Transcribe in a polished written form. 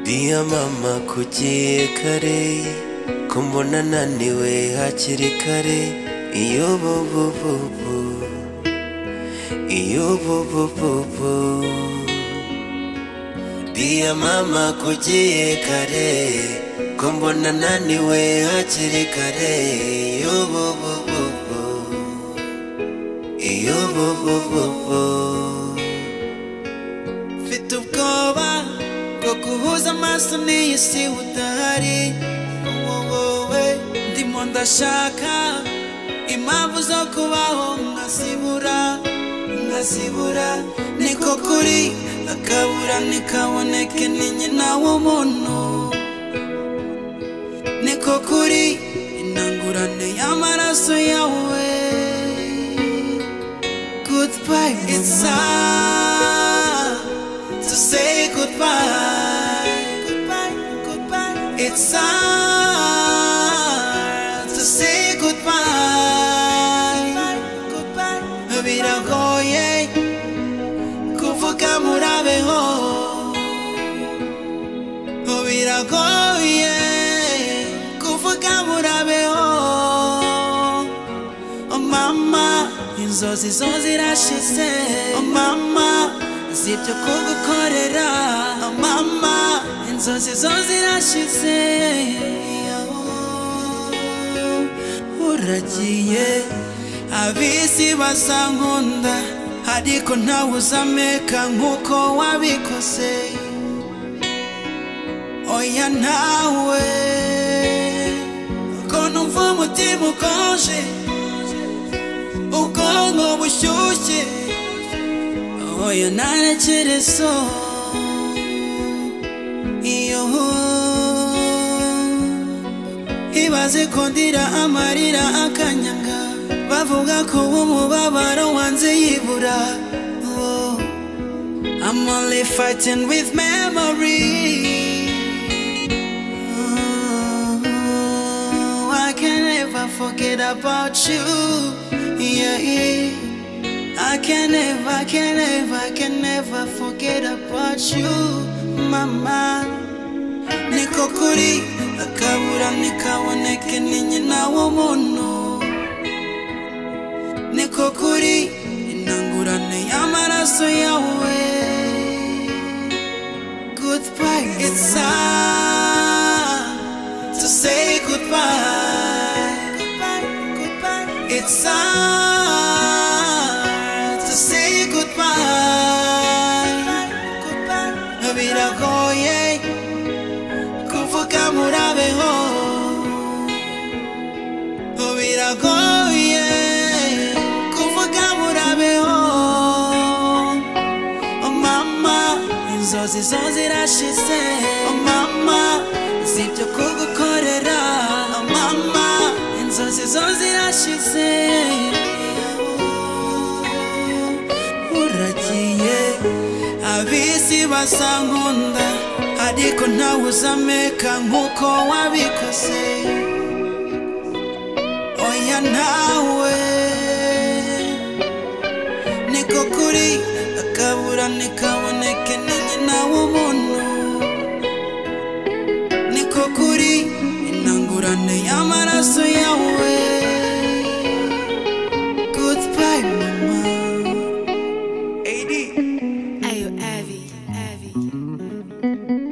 Dia mama kugiye kare ko mbona naniwe hakiri kare iyo bobobobo iyo bobobobo Dia mama kugiye kare ko mbona naniwe hakiri kare iyo bobobobo iyo bobobobo Mfite ubwoba bwo guhuza amaso n'iyi si udahari wowe ndimo ndashaka impamvu zo kubaho nkazibura niko kuri akabura ntikaboneke ni nyina w'umuntu niko kuri intangurane y'amaraso yawe Goodbye, it's time to say goodbye. It's time to say goodbye. Biragoye kuvuga murabeho. Biragoye kuvuga murabeho. Oh mama, inzozi zo zirashize. Oh mama, zibyo kugukorera. Oh mama, inzozi zo zirashize. Uragiye abisi basankunda ariko ntawe uzameka nkuko wabikoze. Oya ntawe ko numva umutima ukonje ubwonko bushyushye. Oya ntarekerezo iyo ibaze ko ndira amarira akanyanga bavuga ko umubabaro wanze yibura. I'm only fighting with memory. I can never forget about you. Yeah, I can never forget about you, mama. Niko kuri akabura ntikaboneke ni nyina w'umuntu niko kuri intangurane y'amaraso yawe. Goodbye, it's time to say goodbye. It's time to say goodbye. Biragoye kuvuga murabeho. Biragoye kuvuga murabeho. Oh mama, inzozi zo zirashize. Oh mama, zibyo kugukorera. Oh mama, inzozi zo zirashize. Uragiye abisi basankunda ariko ntawe uzameka nkuko wabikoze. Oya ntawe niko kuri akabura ntikaboneke ni nyina w'umuntu niko kuri intangurane y'amaraso yawe. Goodbye mama. AD Ayo Avi